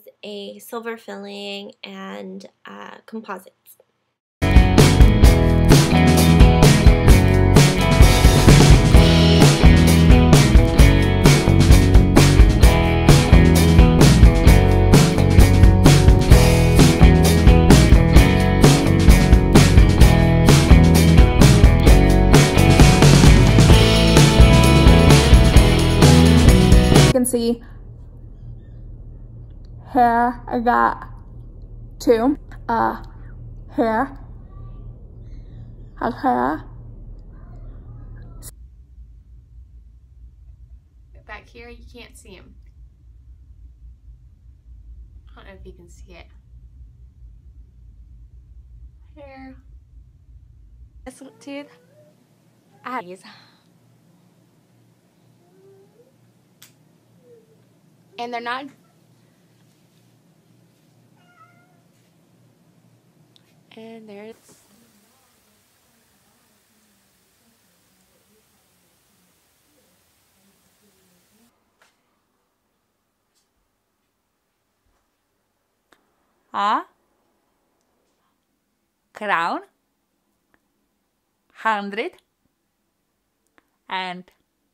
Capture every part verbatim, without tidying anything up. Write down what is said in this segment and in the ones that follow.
is a silver filling and uh, composites. You can see hair, I got two, uh, hair, has hair. Back here, you can't see him. I don't know if you can see it. Hair. This tooth. I have these. And they're not. And there's. A crown, hundred, and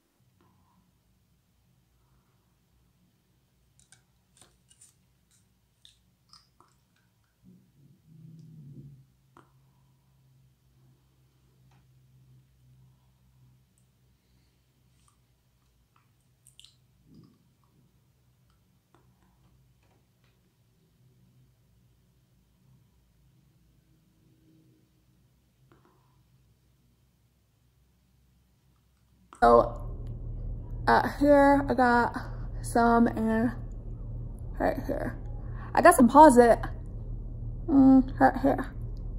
So, uh, here I got some, and right here. I got some composite, mm, right here.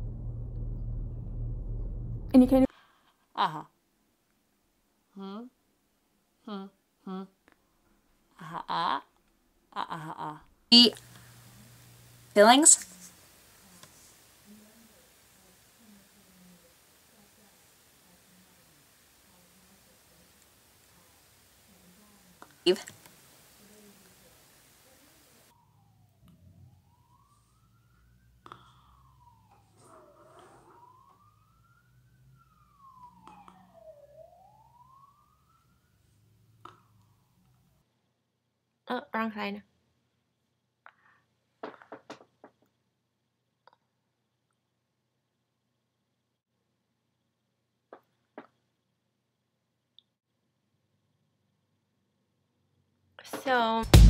And you can. uh-huh. Hmm. Hmm. Hmm. Uh-huh. Uh. Uh-huh. Uh. The fillings. Eve. Oh, wrong side. So